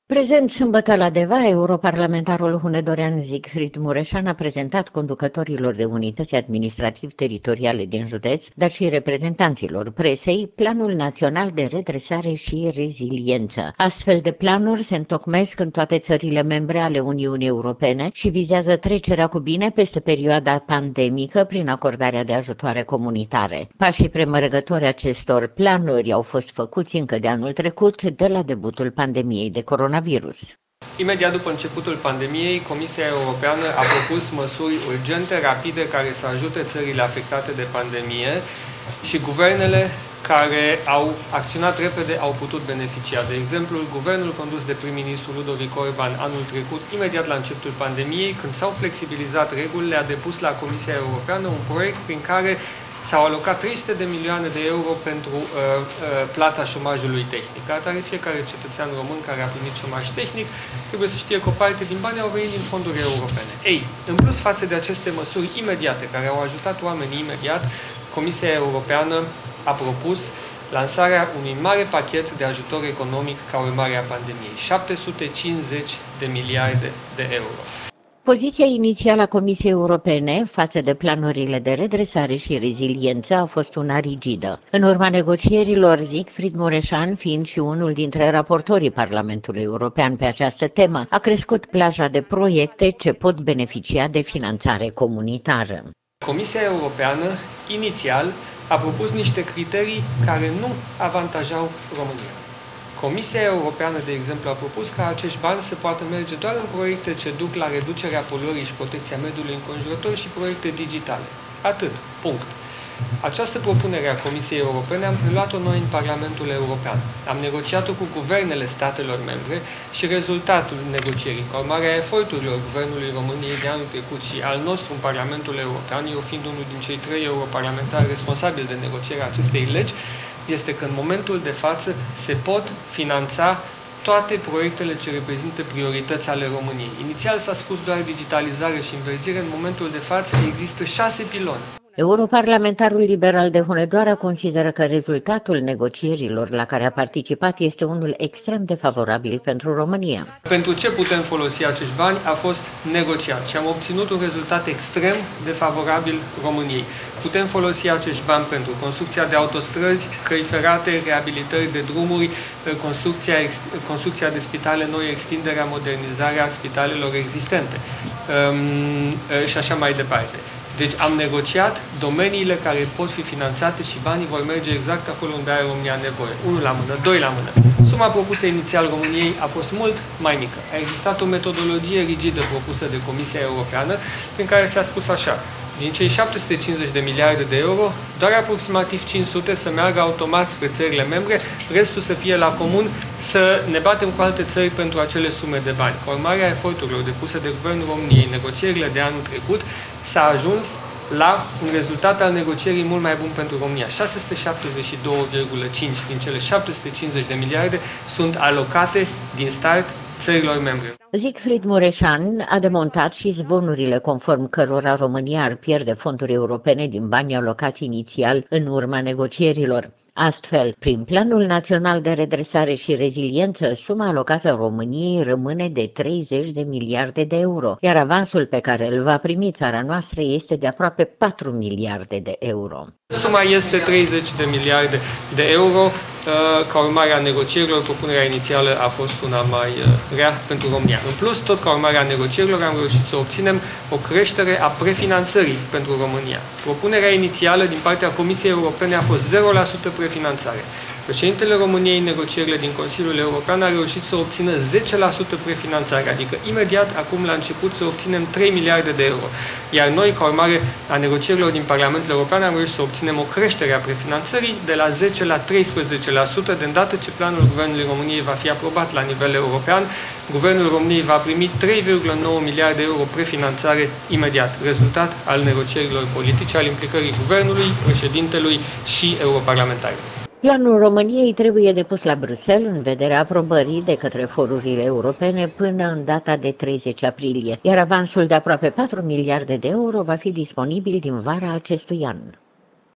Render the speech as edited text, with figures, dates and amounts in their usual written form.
Prezent sâmbătă la Deva, europarlamentarul Hunedorean Siegfried Mureșan a prezentat conducătorilor de unități administrativ-teritoriale din județ, dar și reprezentanților presei, Planul Național de Redresare și Reziliență. Astfel de planuri se întocmesc în toate țările membre ale Uniunii Europene și vizează trecerea cu bine peste perioada pandemică prin acordarea de ajutoare comunitare. Pașii premergători acestor planuri au fost făcuți încă de anul trecut, de la debutul pandemiei de coronavirus. Imediat după începutul pandemiei, Comisia Europeană a propus măsuri urgente, rapide, care să ajute țările afectate de pandemie și guvernele care au acționat repede au putut beneficia. De exemplu, guvernul condus de prim-ministru Ludovic Orban anul trecut, imediat la începutul pandemiei, când s-au flexibilizat regulile, a depus la Comisia Europeană un proiect prin care s-au alocat 300 de milioane de euro pentru plata șomajului tehnic. Ca atare, fiecare cetățean român care a primit șomaj tehnic trebuie să știe că o parte din bani au venit din fonduri europene. Ei, în plus față de aceste măsuri imediate care au ajutat oamenii imediat, Comisia Europeană a propus lansarea unui mare pachet de ajutor economic ca urmare a pandemiei, 750 de miliarde de euro. Poziția inițială a Comisiei Europene față de planurile de redresare și reziliență a fost una rigidă. În urma negocierilor, Siegfried Mureșan, fiind și unul dintre raportorii Parlamentului European pe această temă, a crescut plaja de proiecte ce pot beneficia de finanțare comunitară. Comisia Europeană, inițial, a propus niște criterii care nu avantajau România. Comisia Europeană, de exemplu, a propus ca acești bani să poată merge doar în proiecte ce duc la reducerea poluării și protecția mediului înconjurător și proiecte digitale. Atât. Punct. Această propunere a Comisiei Europene am preluat-o noi în Parlamentul European. Am negociat-o cu guvernele statelor membre și rezultatul negocierii, ca urmare a eforturilor Guvernului României de anul trecut și al nostru în Parlamentul European, eu fiind unul din cei 3 europarlamentari responsabili de negocierea acestei legi, este că în momentul de față se pot finanța toate proiectele ce reprezintă priorități ale României. Inițial s-a spus doar digitalizare și înverzire, în momentul de față există 6 piloni. Europarlamentarul liberal de Hunedoara consideră că rezultatul negocierilor la care a participat este unul extrem de favorabil pentru România. Pentru ce putem folosi acești bani a fost negociat și am obținut un rezultat extrem de favorabil României. Putem folosi acești bani pentru construcția de autostrăzi, căi ferate, reabilitări de drumuri, construcția de spitale noi, extinderea, modernizarea spitalelor existente și așa mai departe. Deci am negociat domeniile care pot fi finanțate și banii vor merge exact acolo unde are România nevoie. 1 la mână, 2 la mână. Suma propusă inițial României a fost mult mai mică. A existat o metodologie rigidă propusă de Comisia Europeană prin care s-a spus așa: din cei 750 de miliarde de euro, doar aproximativ 500 să meargă automat spre țările membre, restul să fie la comun, să ne batem cu alte țări pentru acele sume de bani. Ca urmare a eforturilor depuse de Guvernul României în negocierile de anul trecut, s-a ajuns la un rezultat al negocierii mult mai bun pentru România. 672,5 din cele 750 de miliarde sunt alocate din start țărilor membre. Siegfried Mureșan a demontat și zvonurile conform cărora România ar pierde fonduri europene din banii alocați inițial în urma negocierilor. Astfel, prin Planul Național de Redresare și Reziliență, suma alocată României rămâne de 30 de miliarde de euro, iar avansul pe care îl va primi țara noastră este de aproape 4 miliarde de euro. Suma este 30 de miliarde de euro. Ca urmare a negocierilor, propunerea inițială a fost una mai rea pentru România. În plus, tot ca urmare a negocierilor, am reușit să obținem o creștere a prefinanțării pentru România. Propunerea inițială din partea Comisiei Europene a fost 0% prefinanțare. Președintele României în negocierile din Consiliul European a reușit să obțină 10% prefinanțare, adică imediat, acum la început, să obținem 3 miliarde de euro. Iar noi, ca urmare a negocierilor din Parlamentul European, am reușit să obținem o creștere a prefinanțării de la 10 la 13%, de îndată ce planul Guvernului României va fi aprobat la nivel european. Guvernul României va primi 3,9 miliarde de euro prefinanțare imediat, rezultat al negocierilor politice, al implicării Guvernului, președintelui și europarlamentarilor. Planul României trebuie depus la Bruxelles în vederea aprobării de către forurile europene până în data de 30 aprilie, iar avansul de aproape 4 miliarde de euro va fi disponibil din vara acestui an.